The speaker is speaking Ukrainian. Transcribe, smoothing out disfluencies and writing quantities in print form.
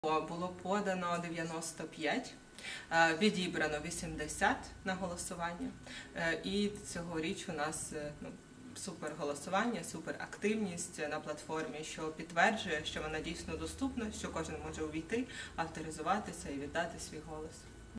Було подано 95, відібрано 80 на голосування. І цьогоріч у нас супер голосування, супер активність на платформі, що підтверджує, що вона дійсно доступна, що кожен може увійти, авторизуватися і віддати свій голос.